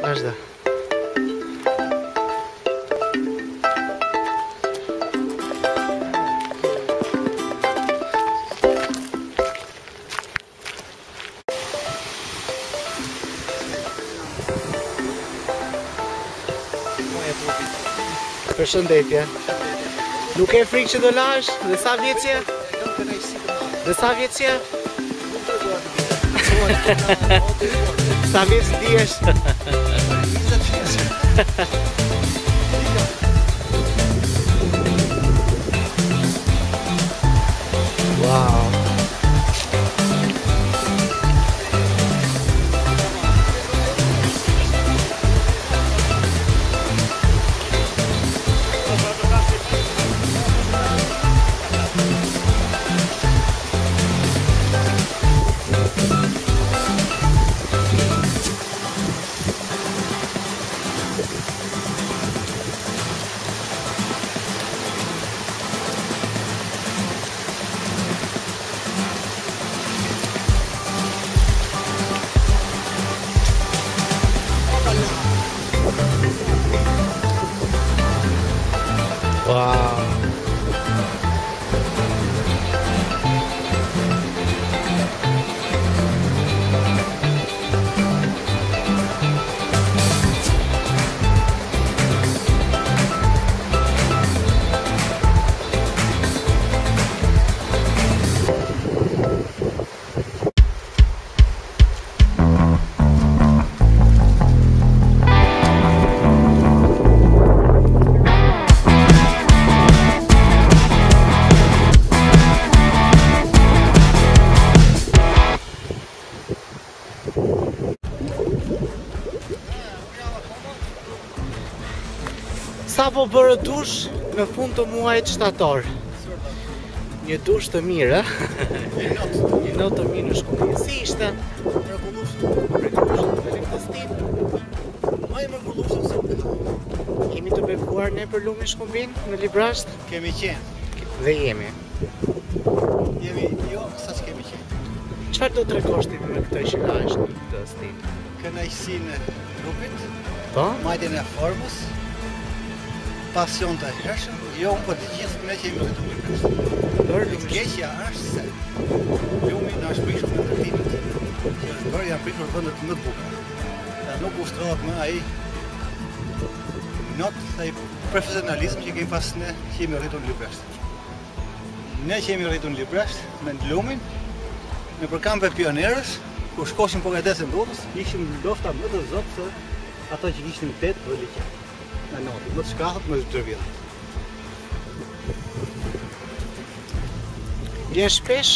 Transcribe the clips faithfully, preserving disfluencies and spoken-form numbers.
Vazhdo. Përshëndetje. Nuk e frikë që do lash? Dhe sa vjeçje? Dhe sa vjeçje? Sa vjeç dihesh? Wow. Wow. Sa po bërë dush në fund të muajit shtator. Një dush të mirë, një not të mirë në shkollë. Si ishte? Mrekullueshëm. Mrekullueshëm. Në këtë stil. Më i mrekullueshëm se kemi të bekuar ne për lumin Shkumbin në Librasht? Kemi qenë. Dhe jemi. Jemi, jo, sa që kemi qenë. Çfarë do tregosh ti me këtë që lahesh në këtë stil? Kënaqësinë e trupit, Po? majtjen e formës, pasion të hershëm, jo unë për të gjithë ne që jemi rritur Librasht. Për E keqja është se lumi na është prishur në ndërtimet që është bërë janë prishur vendet më të bukura. Dhe nuk ushtrohet më ai not ai profesionalizëm që kemi pas ne që jemi rritur në Librasht. Ne që jemi rritur në Librasht me lumin në përkampe pionerës, ku shkoshim përgatesën rrugës, ishim lofta më të zotë se ato që kishin tet dhe liqen. Në noti, më të shkatët, më të dërvjetët. Vjen shpesh?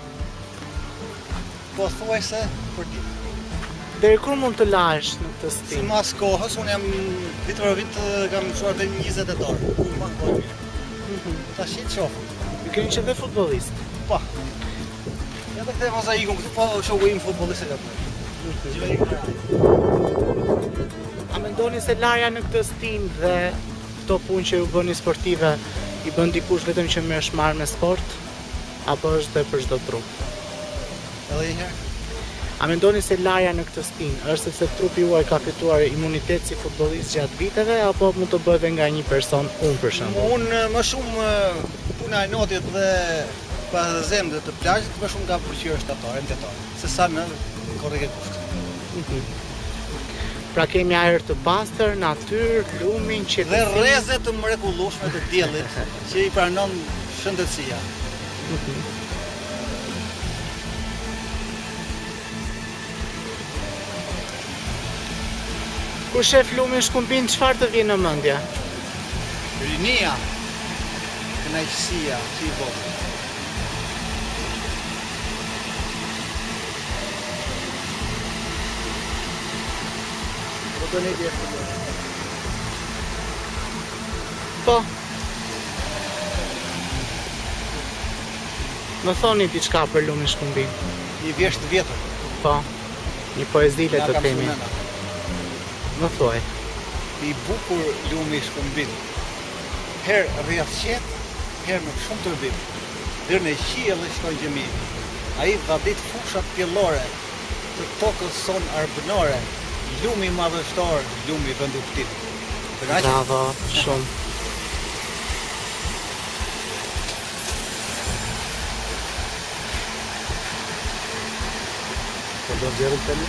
Po thuaj se për ditë. Deri kur mund të lahesh në këtë Si stil? mas kohës, unë jam vit për vit kam mësuar të njëzet e dorë. Kur ma kohë mirë. Ta shi të shofëm. Ju keni që dhe futbollist. Pa. Ja të këte mozaikun këtu, po shoku im futbollist e ka bërë. Gjëve i këraj. A mendoni se larja në këtë stil dhe këto punë që ju bëni sportive i bën dikush vetëm që më është marrë me sport? Apo është dhe për çdo trup? Edhe një herë. A mendoni se larja në këtë stil është sepse trupi juaj ka fituar imunitet si futbollist gjatë viteve apo mund të bëhet nga një person, unë për shembull? Unë më shumë puna e notit dhe pazem dhe të plazhit më shumë nga përqyrë shtatore, në tetore, se sa në korrike kusht. Pra kemi ajër të pastër, natyrë, lumin, Dhe qetësinë. rreze të mrekullueshme të diellit që i pranon shëndetësia. Kur shef lumin Shkumbin, çfarë të vjen në mendje? Rinia, kënaqësia që i bën. Do ne di Po. Më thoni diçka për lumin Shkumbin. një vjesht vjetër. Po. Një poezi le të Nga kam themi. sunena. Më thuaj. I bukur lumi Shkumbin. Herë rrjedh qet, herë me shumë turbim. Deri në qiell e shkon gjemi. Ai dha ditë fushat pjellore të tokës son arbënore, lumi madhështor, lumi venduptim. Bravo, shumë. Po do vjerën të një?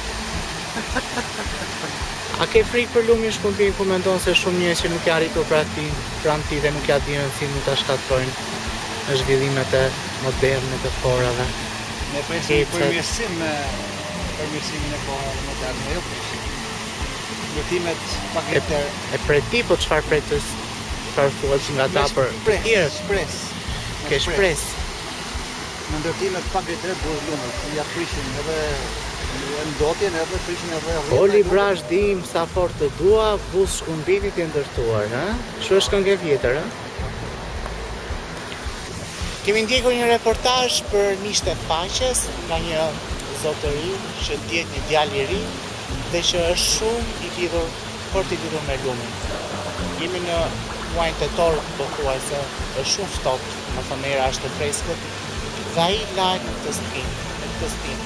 A ke frikë për lumin shkumpin ku mendon se shumë njerëz që nuk janë arritur pra ti, pranë ti dhe nuk ja dinë si mund ta shkatrojnë në zhvillimet e moderne të forave. Ne presim përmirësim me përmirësimin e kohërave moderne, jo presim. Ndërtimet pak e tërë. E prej ti, po çfarë prej të çfarë thuhet nga ta për tjerët? Shpres. Ke shpres. Në ndërtimet pak e tërë buhet lumit, ja prishin edhe ndotjen edhe prishin edhe Oli Brash dim sa fort të dua, bus shkumbinit i ndërtuar, ha? Shu është këngë e vjetër, ha? Kemi ndjekur një reportazh për miqtë e faqes nga një zotëri që ndjet një djalë i ri dhe që është shumë i lidhur, fort i lidhur me lumin. Jemi në muajin tetor, pothuajse, është shumë ftohtë, më thënë era është e freskët, dhe ai lajm në këtë stin, në këtë stin.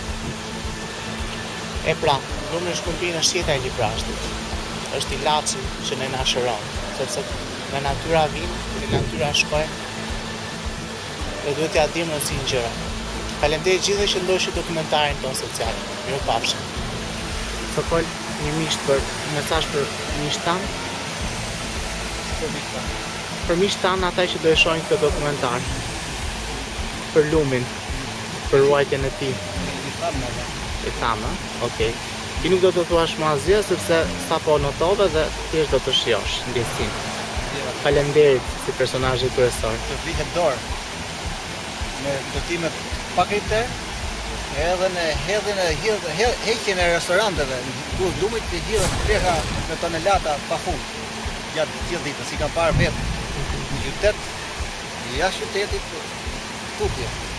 E pra, lumi i shkumbin është jeta e librashtit. Është ilaçi që ne na shëron, sepse nga natyra vijnë, nga natyra shkojnë, dhe duhet t'ja dimë si në gjëra. Faleminderit gjithë që ndoqët dokumentarin tonë social. Mirupafshim. Sokol, një miqt për një mesazh për miqt tanë. Për miqt tanë. Për miqt tanë ata që do e shohin këtë dokumentar. Për lumin, për ruajtjen e tij. I thamë edhe. I thamë, okej. Ti nuk do të thuash më asgjë sepse sapo notove dhe thjesht do të shijosh ndjesinë. Faleminderit si personazhi kryesor. Të vihet dorë me ndërtimet pak e tërë, edhe në hedhjen e heqjen e restoranteve, ku lumit të hidhen pleha me tonelata pafund gjatë gjithë ditës, si ka parë vetë në qytet, jashtë qytetit, tutje.